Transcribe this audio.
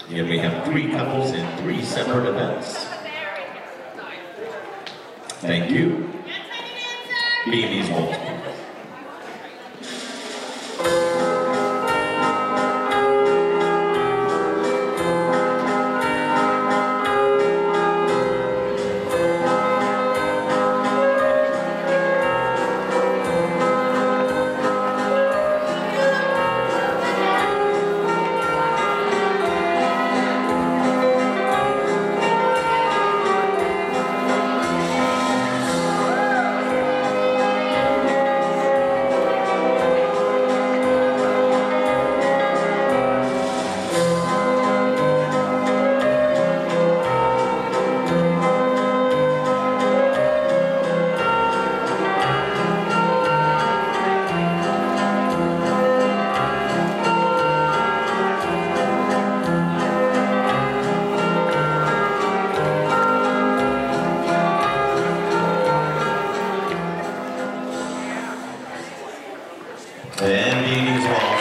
Again, we have 3 couples in 3 separate events. Thank you. Viennese Waltz. And Viennese Waltz.